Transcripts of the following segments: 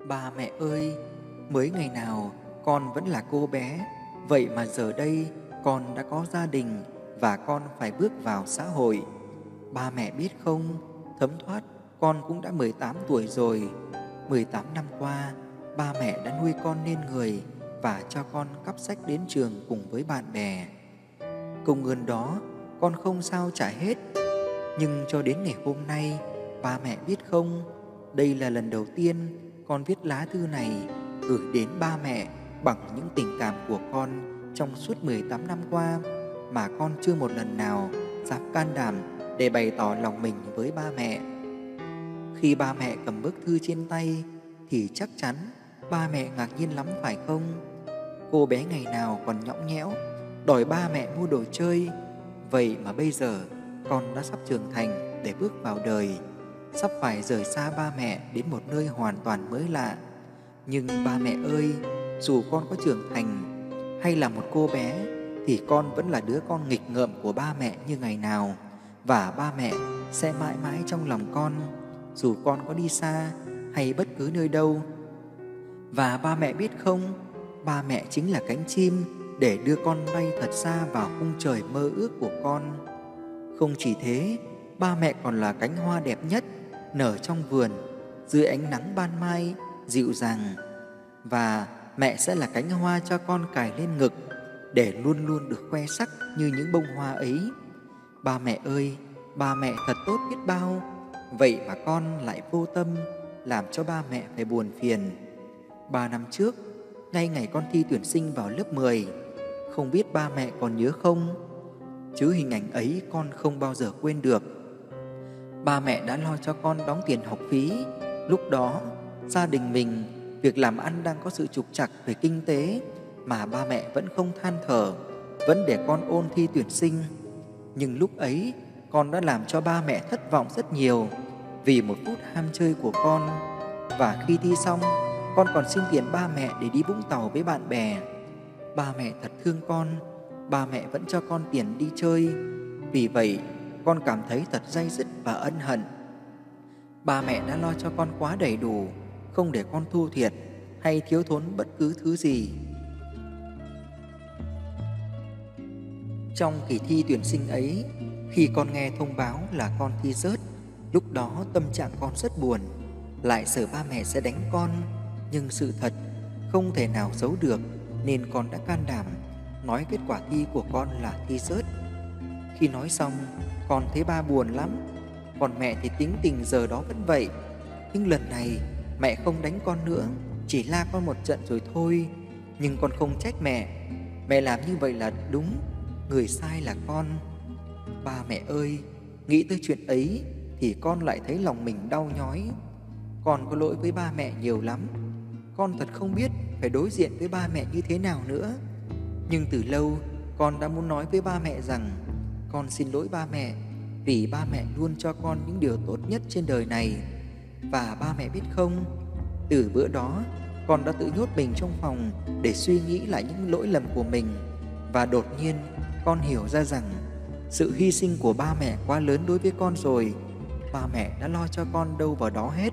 Ba mẹ ơi, mới ngày nào con vẫn là cô bé, vậy mà giờ đây con đã có gia đình và con phải bước vào xã hội. Ba mẹ biết không, thấm thoát con cũng đã 18 tuổi rồi. 18 năm qua, ba mẹ đã nuôi con nên người và cho con cắp sách đến trường cùng với bạn bè. Công ơn đó con không sao trả hết. Nhưng cho đến ngày hôm nay, ba mẹ biết không, đây là lần đầu tiên con viết lá thư này gửi đến ba mẹ bằng những tình cảm của con trong suốt 18 năm qua, mà con chưa một lần nào dám can đảm để bày tỏ lòng mình với ba mẹ. Khi ba mẹ cầm bức thư trên tay thì chắc chắn ba mẹ ngạc nhiên lắm phải không? Cô bé ngày nào còn nhõng nhẽo đòi ba mẹ mua đồ chơi, vậy mà bây giờ con đã sắp trưởng thành để bước vào đời, sắp phải rời xa ba mẹ đến một nơi hoàn toàn mới lạ. Nhưng ba mẹ ơi, dù con có trưởng thành hay là một cô bé thì con vẫn là đứa con nghịch ngợm của ba mẹ như ngày nào, và ba mẹ sẽ mãi mãi trong lòng con, dù con có đi xa hay bất cứ nơi đâu. Và ba mẹ biết không, ba mẹ chính là cánh chim để đưa con bay thật xa vào khung trời mơ ước của con. Không chỉ thế, ba mẹ còn là cánh hoa đẹp nhất nở trong vườn dưới ánh nắng ban mai dịu dàng. Và mẹ sẽ là cánh hoa cho con cài lên ngực để luôn luôn được khoe sắc như những bông hoa ấy. Ba mẹ ơi, ba mẹ thật tốt biết bao, vậy mà con lại vô tâm làm cho ba mẹ phải buồn phiền. 3 năm trước, ngay ngày con thi tuyển sinh vào lớp 10, không biết ba mẹ còn nhớ không? Chứ hình ảnh ấy con không bao giờ quên được. Ba mẹ đã lo cho con đóng tiền học phí. Lúc đó, gia đình mình, việc làm ăn đang có sự trục trặc về kinh tế, mà ba mẹ vẫn không than thở, vẫn để con ôn thi tuyển sinh. Nhưng lúc ấy, con đã làm cho ba mẹ thất vọng rất nhiều vì một phút ham chơi của con. Và khi thi xong, con còn xin tiền ba mẹ để đi Vũng Tàu với bạn bè. Ba mẹ thật thương con, ba mẹ vẫn cho con tiền đi chơi. Vì vậy, con cảm thấy thật day dứt và ân hận. Ba mẹ đã lo cho con quá đầy đủ, không để con thua thiệt hay thiếu thốn bất cứ thứ gì. Trong kỳ thi tuyển sinh ấy, khi con nghe thông báo là con thi rớt, lúc đó tâm trạng con rất buồn, lại sợ ba mẹ sẽ đánh con. Nhưng sự thật không thể nào giấu được, nên con đã can đảm nói kết quả thi của con là thi rớt. Khi nói xong, con thấy ba buồn lắm, còn mẹ thì tính tình giờ đó vẫn vậy. Nhưng lần này mẹ không đánh con nữa, chỉ la con một trận rồi thôi. Nhưng con không trách mẹ, mẹ làm như vậy là đúng, người sai là con. Ba mẹ ơi, nghĩ tới chuyện ấy thì con lại thấy lòng mình đau nhói. Con có lỗi với ba mẹ nhiều lắm. Con thật không biết phải đối diện với ba mẹ như thế nào nữa. Nhưng từ lâu con đã muốn nói với ba mẹ rằng con xin lỗi ba mẹ, vì ba mẹ luôn cho con những điều tốt nhất trên đời này. Và ba mẹ biết không, từ bữa đó con đã tự nhốt mình trong phòng để suy nghĩ lại những lỗi lầm của mình. Và đột nhiên con hiểu ra rằng sự hy sinh của ba mẹ quá lớn đối với con rồi. Ba mẹ đã lo cho con đâu vào đó hết.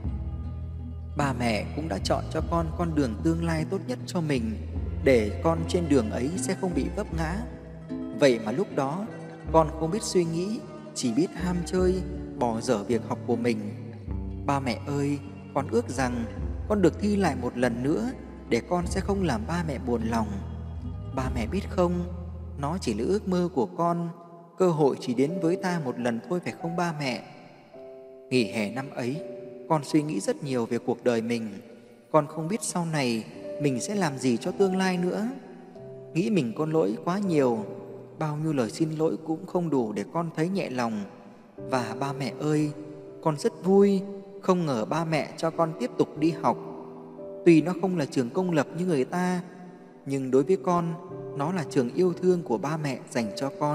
Ba mẹ cũng đã chọn cho con đường tương lai tốt nhất cho mình, để con trên đường ấy sẽ không bị vấp ngã. Vậy mà lúc đó con không biết suy nghĩ, chỉ biết ham chơi, bỏ dở việc học của mình. Ba mẹ ơi, con ước rằng con được thi lại một lần nữa để con sẽ không làm ba mẹ buồn lòng. Ba mẹ biết không, nó chỉ là ước mơ của con, cơ hội chỉ đến với ta một lần thôi phải không ba mẹ? Nghỉ hè năm ấy, con suy nghĩ rất nhiều về cuộc đời mình. Con không biết sau này mình sẽ làm gì cho tương lai nữa. Nghĩ mình có lỗi quá nhiều, bao nhiêu lời xin lỗi cũng không đủ để con thấy nhẹ lòng. Và ba mẹ ơi, con rất vui, không ngờ ba mẹ cho con tiếp tục đi học. Tuy nó không là trường công lập như người ta, nhưng đối với con, nó là trường yêu thương của ba mẹ dành cho con.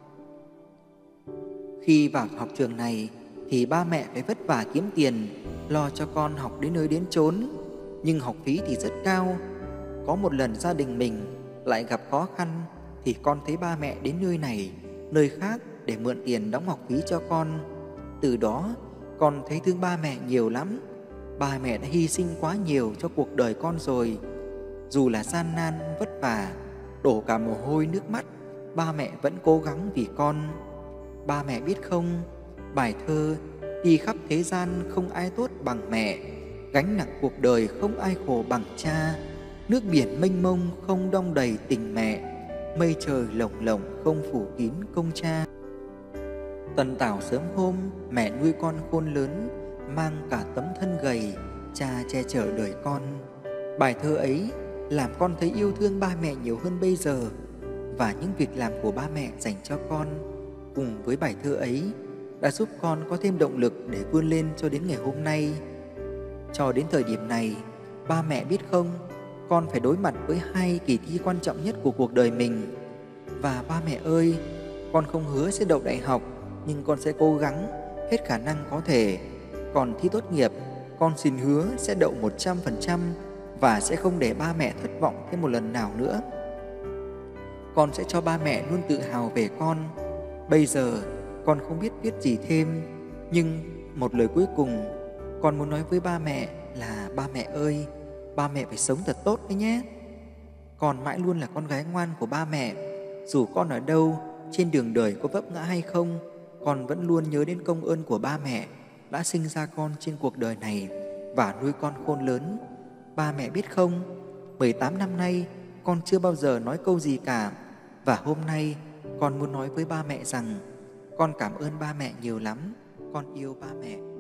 Khi vào học trường này thì ba mẹ phải vất vả kiếm tiền, lo cho con học đến nơi đến chốn. Nhưng học phí thì rất cao. Có một lần gia đình mình lại gặp khó khăn thì con thấy ba mẹ đến nơi này, nơi khác để mượn tiền đóng học phí cho con. Từ đó con thấy thương ba mẹ nhiều lắm. Ba mẹ đã hy sinh quá nhiều cho cuộc đời con rồi. Dù là gian nan, vất vả, đổ cả mồ hôi nước mắt, ba mẹ vẫn cố gắng vì con. Ba mẹ biết không, bài thơ đi khắp thế gian không ai tốt bằng mẹ, gánh nặng cuộc đời không ai khổ bằng cha, nước biển mênh mông không đong đầy tình mẹ, mây trời lồng lộng không phủ kín công cha. Tần tảo sớm hôm, mẹ nuôi con khôn lớn, mang cả tấm thân gầy, cha che chở đời con. Bài thơ ấy làm con thấy yêu thương ba mẹ nhiều hơn bây giờ, và những việc làm của ba mẹ dành cho con cùng với bài thơ ấy đã giúp con có thêm động lực để vươn lên cho đến ngày hôm nay. Cho đến thời điểm này, ba mẹ biết không, con phải đối mặt với 2 kỳ thi quan trọng nhất của cuộc đời mình. Và ba mẹ ơi, con không hứa sẽ đậu đại học, nhưng con sẽ cố gắng hết khả năng có thể. Còn thi tốt nghiệp, con xin hứa sẽ đậu 100% và sẽ không để ba mẹ thất vọng thêm một lần nào nữa. Con sẽ cho ba mẹ luôn tự hào về con. Bây giờ con không biết viết gì thêm, nhưng một lời cuối cùng con muốn nói với ba mẹ là ba mẹ ơi, ba mẹ phải sống thật tốt đấy nhé. Con mãi luôn là con gái ngoan của ba mẹ. Dù con ở đâu, trên đường đời có vấp ngã hay không, con vẫn luôn nhớ đến công ơn của ba mẹ đã sinh ra con trên cuộc đời này và nuôi con khôn lớn. Ba mẹ biết không, 18 năm nay con chưa bao giờ nói câu gì cả. Và hôm nay con muốn nói với ba mẹ rằng con cảm ơn ba mẹ nhiều lắm. Con yêu ba mẹ.